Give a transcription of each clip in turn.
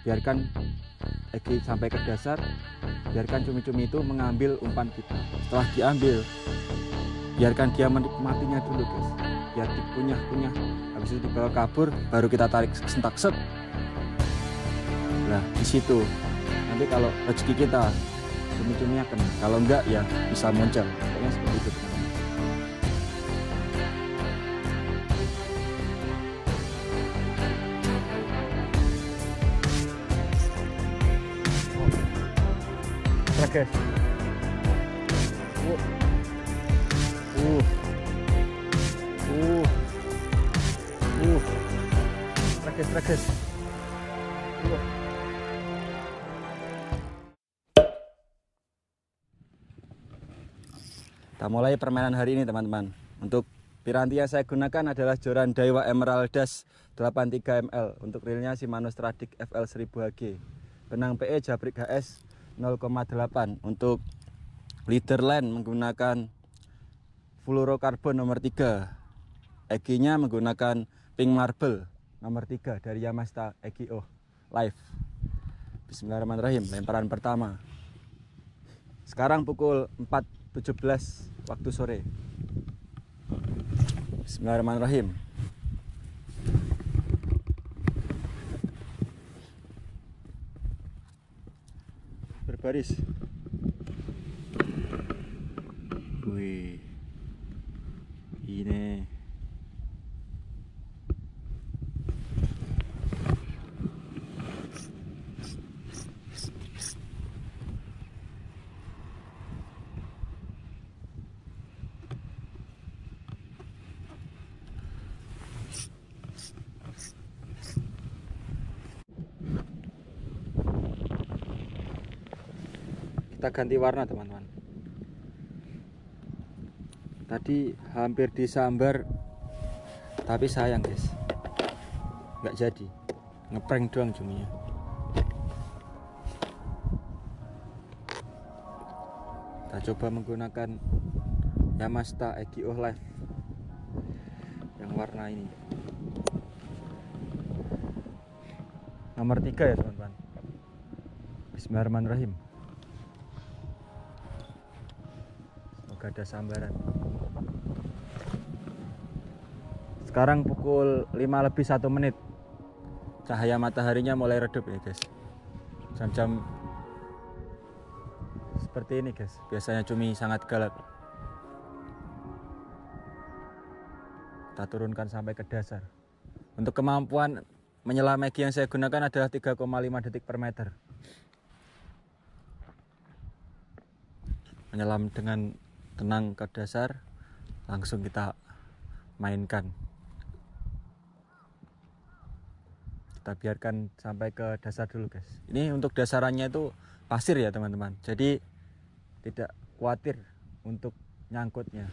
biarkan Egi sampai ke dasar, biarkan cumi-cumi itu mengambil umpan kita. Setelah diambil, biarkan dia menikmatinya dulu guys, biar dikunyah-kunyah, habis itu dibawa kabur, baru kita tarik sentak set. Nah di situ nanti kalau rezeki kita cumi-cuminya kena, kalau enggak ya bisa muncul, pokoknya seperti itu. Guys, Trages. Kita mulai permainan hari ini teman-teman. Untuk piranti yang saya gunakan adalah joran Daiwa Emerald Dash 83 ml. Untuk reelnya Shimano Stradic FL 1000HG. Benang PE Jabrik HS 0,8. Untuk leader line menggunakan fluorokarbon nomor 3. Eginya menggunakan pink marble nomor 3 dari Yamashita EGO Live. Bismillahirrahmanirrahim. Lemparan pertama. Sekarang pukul 4.17 waktu sore. Bismillahirrahmanirrahim. Berbaris. Wih. Ini kita ganti warna teman-teman. Tadi hampir disambar, tapi sayang guys, nggak jadi, ngeprank doang cuminya. Kita coba menggunakan Yamashita EGO Live yang warna ini nomor 3 ya teman-teman. Bismillahirrahmanirrahim. Semoga ada sambaran. Sekarang pukul 5:01. Cahaya mataharinya mulai redup ya guys. Jam-jam seperti ini guys, biasanya cumi sangat galak. Kita turunkan sampai ke dasar. Untuk kemampuan menyelam Egi yang saya gunakan adalah 3,5 detik per meter. Menyelam dengan tenang ke dasar, langsung kita mainkan. Kita biarkan sampai ke dasar dulu guys. Ini untuk dasarannya itu pasir ya teman-teman, jadi tidak khawatir untuk nyangkutnya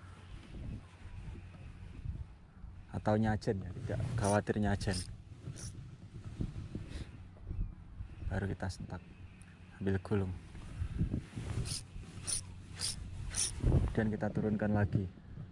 atau nyajen ya, tidak khawatir nyajen. Baru kita sentak, ambil gulung, dan kita turunkan lagi.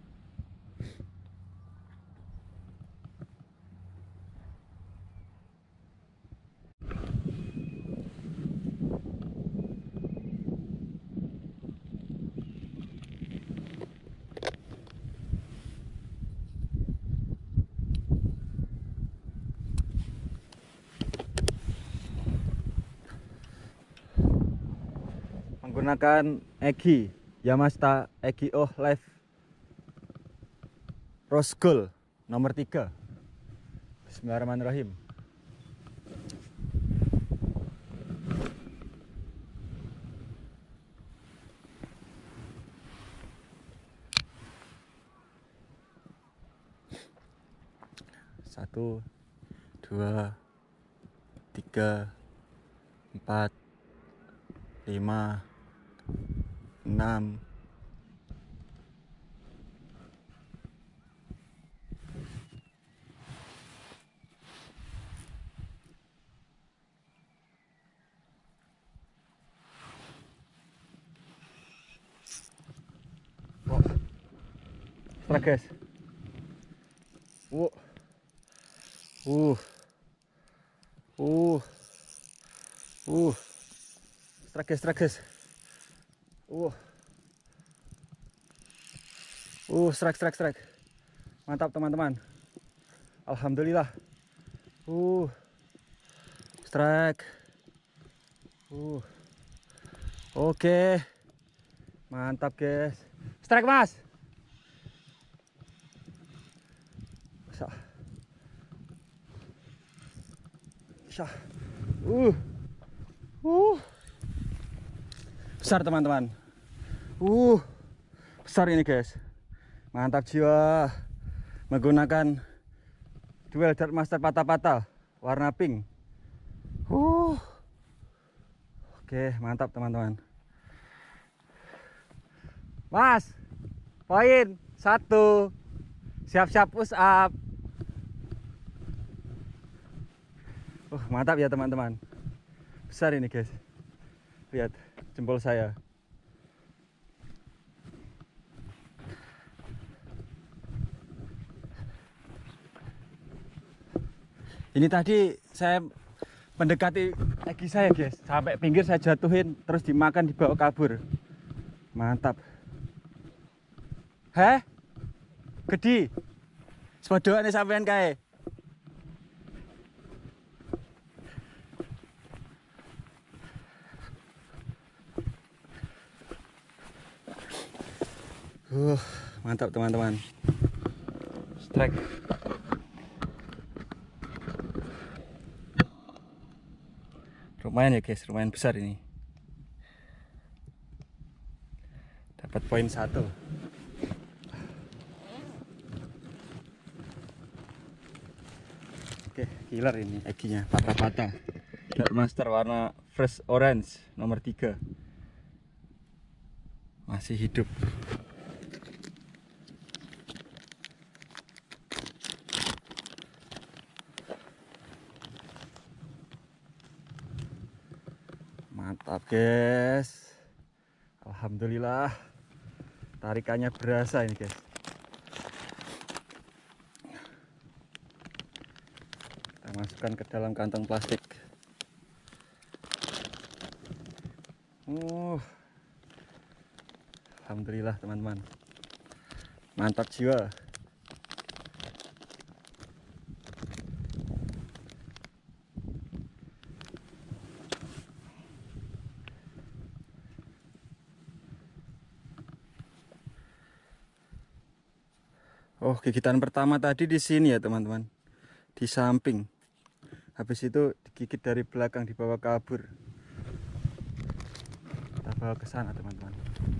Menggunakan Egi Yamashita EGO Live Rose Gold nomor 3. Bismillahirrahmanirrahim. Satu, 2, 3, 4, 5, 6, 3 guys. Strike guys. Strike. Mantap teman-teman. Alhamdulillah. Strike. Oke. Mantap guys. Strike mas. Besar teman-teman. Besar ini guys. Mantap jiwa. Menggunakan duel Darkmaster patah-patah warna pink. Oke, mantap teman-teman. Mas, poin 1. Siap-siap push up. Mantap ya teman-teman. Besar ini guys. Lihat jempol saya. Ini tadi saya mendekati egi saya guys, sampai pinggir saya jatuhin, terus dimakan, dibawa kabur. Mantap. Gede. Sepodoane sampean kae. Mantap teman-teman. Strike. Lumayan ya guys, lumayan besar ini. Dapat poin 1. Oke, killer ini eginya, patah-patah. Darkmaster warna fresh orange nomor 3. Masih hidup. Mantap guys. Alhamdulillah. Tarikannya berasa ini guys. Kita masukkan ke dalam kantong plastik. Alhamdulillah teman-teman. Mantap jiwa. Gigitan pertama tadi di sini ya teman-teman, di samping. Habis itu digigit dari belakang, dibawa kabur. Kita bawa ke sana teman-teman.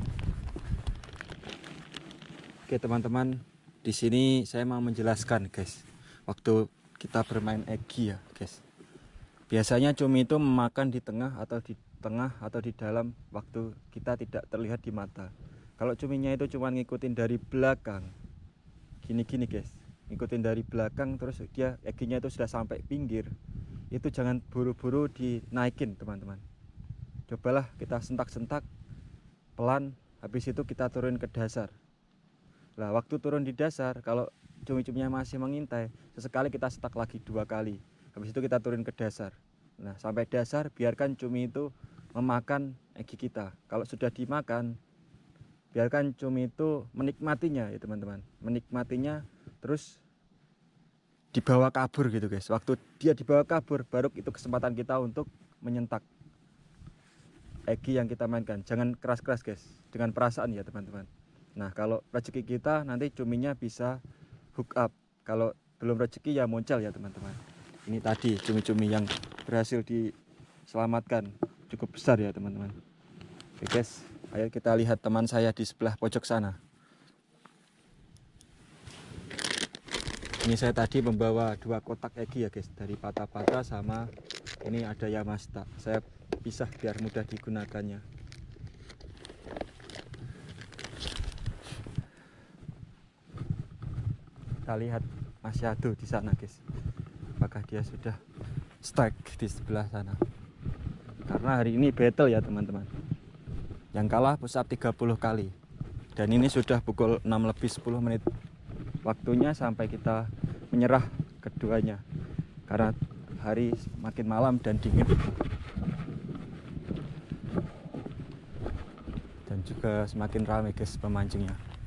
Oke teman-teman, di sini saya mau menjelaskan guys, waktu kita bermain egi ya guys. Biasanya cumi itu memakan di tengah atau di dalam waktu kita tidak terlihat di mata. Kalau cuminya itu cuma ngikutin dari belakang, gini guys, ngikutin dari belakang, terus dia eginya itu sudah sampai pinggir, itu jangan buru-buru dinaikin teman-teman. Cobalah kita sentak-sentak pelan, habis itu kita turun ke dasar. Nah waktu turun di dasar, kalau cumi-cuminya masih mengintai, sesekali kita setak lagi 2 kali, habis itu kita turun ke dasar. Nah sampai dasar, biarkan cumi itu memakan egi kita. Kalau sudah dimakan, biarkan cumi itu menikmatinya ya teman-teman, menikmatinya, terus dibawa kabur gitu guys. Waktu dia dibawa kabur, baru itu kesempatan kita untuk menyentak egi yang kita mainkan. Jangan keras-keras guys, dengan perasaan ya teman-teman. Nah kalau rezeki kita, nanti cuminya bisa hook up. Kalau belum rezeki ya muncul ya teman-teman. Ini tadi cumi-cumi yang berhasil diselamatkan, cukup besar ya teman-teman. Oke guys, ayo kita lihat teman saya di sebelah pojok sana. Ini saya tadi membawa 2 kotak egi ya guys, dari patah-patah sama ini ada Yamasta. Saya pisah biar mudah digunakannya. Kita lihat Mas Yado di sana guys, apakah dia sudah strike di sebelah sana. Karena hari ini battle ya teman-teman. Yang kalah push up 30 kali. Dan ini sudah pukul 6:10. Waktunya sampai kita menyerah keduanya. Karena hari makin malam dan dingin. juga semakin ramai guys pemancingnya.